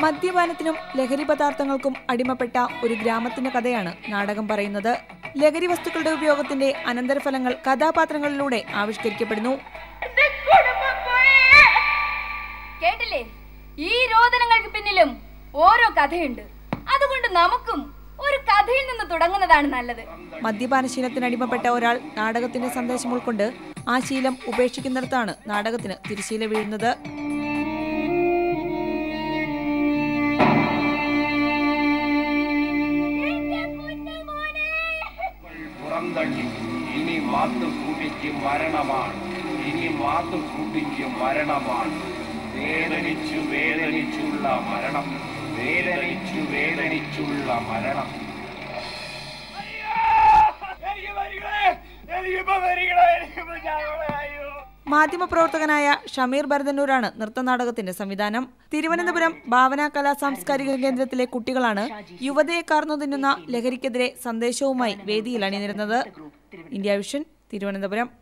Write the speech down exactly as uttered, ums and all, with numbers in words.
മദ്യപാനത്തിനും ലഹരി പദാർത്ഥങ്ങൾക്കും അടിമപ്പെട്ട ഒരു ഗ്രാമത്തിന്റെ കഥയാണ് നാടകം പറയുന്നത്. ലഹരി വസ്തുക്കളുടെ ഉപയോഗത്തിന്റെ അനന്തരഫലങ്ങൾ കഥാപാത്രങ്ങളിലൂടെ ആവിഷ്കരിക്കപ്പെടുന്നു. കേട്ടില്ലേ, ഈ രോദനങ്ങൾക്ക് പിന്നിലും ഓരോ കഥയുണ്ട്. അതുകൊണ്ട് നമുക്കും ഒരു കഥയിൽ നിന്ന് തുടങ്ങുന്നതാണ് നല്ലത്. മദ്യപാനശീലത്തിന് അടിമപ്പെട്ട ഒരാൾ നാടകത്തിന്റെ സന്ദേശം ഉൾക്കൊണ്ട് ആ ശീലം ഉപേക്ഷിക്കുന്നിടത്താണ് നാടകത്തിന് തിരശ്ശീല വീഴുന്നത്. ഇനി മാത്തുകൂട്ടിക്ക് മരണമാണ്, ഇനി മാത്തുകൂട്ടിക്ക് മരണമാണ്. വേദനിച്ചു വേദനിച്ചുള്ള മരണം, വേദനിച്ചു വേദനിച്ചുള്ള മരണം. മാധ്യമപ്രവർത്തകനായ ഷമീർ ഭരതന്നൂരാണ് നൃത്തനാടകത്തിന്റെ സംവിധാനം. തിരുവനന്തപുരം ഭാവന കലാ സാംസ്കാരിക കേന്ദ്രത്തിലെ കുട്ടികളാണ് യുവതയെ കാർന്നു തിന്നുന്ന ലഹരിക്കെതിരെ സന്ദേശവുമായി വേദിയിൽ അണിനിരുന്നത്. ഇന്ത്യാവിഷൻ, തിരുവനന്തപുരം.